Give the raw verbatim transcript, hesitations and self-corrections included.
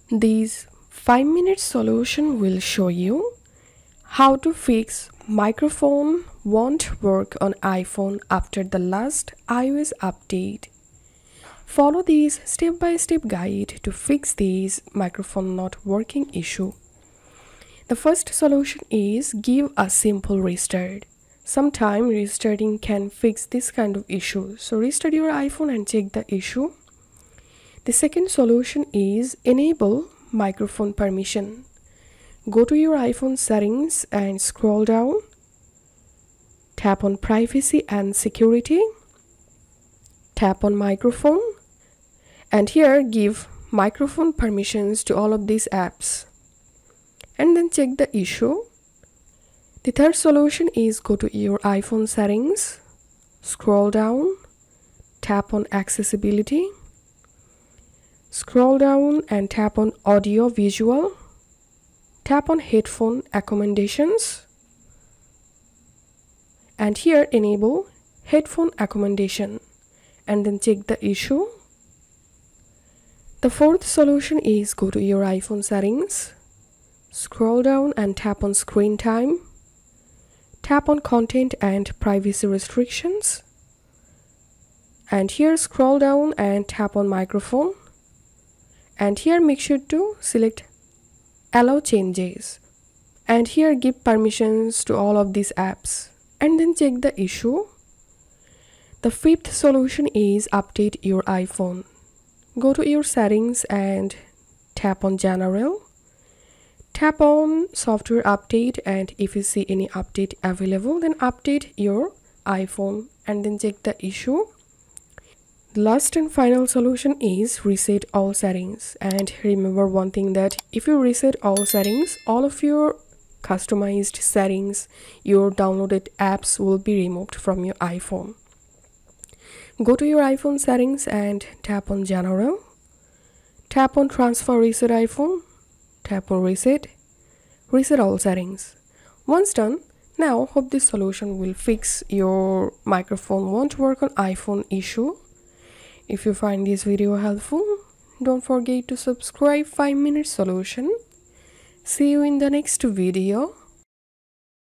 This five minute solution will show you how to fix microphone won't work on iPhone after the last iOS update. Follow this step-by-step guide to fix this microphone not working issue. The first solution is give a simple restart. Sometime restarting can fix this kind of issue. So restart your iPhone and check the issue. The second solution is enable microphone permission. Go to your iPhone settings and scroll down. Tap on privacy and security. Tap on microphone. And here give microphone permissions to all of these apps. And then check the issue. The third solution is go to your iPhone settings. Scroll down. Tap on accessibility. Scroll down and tap on audio visual. Tap on headphone accommodations. And here enable headphone accommodation and then check the issue. The fourth solution is go to your iPhone settings. Scroll down and tap on screen time. Tap on content and privacy restrictions. And here scroll down and tap on microphone. And here make sure to select allow changes. And here give permissions to all of these apps. And then check the issue. The fifth solution is update your iPhone. Go to your settings and tap on general. Tap on software update, and if you see any update available, then update your iPhone and then check the issue. The last and final solution is reset all settings. And remember one thing, that if you reset all settings, all of your customized settings, your downloaded apps will be removed from your iPhone. Go to your iPhone settings and tap on general. Tap on transfer reset iPhone. Tap on reset. Reset all settings. Once done, now hope this solution will fix your microphone won't work on iPhone issue. If you find this video helpful, don't forget to subscribe five minute solution. See you in the next video.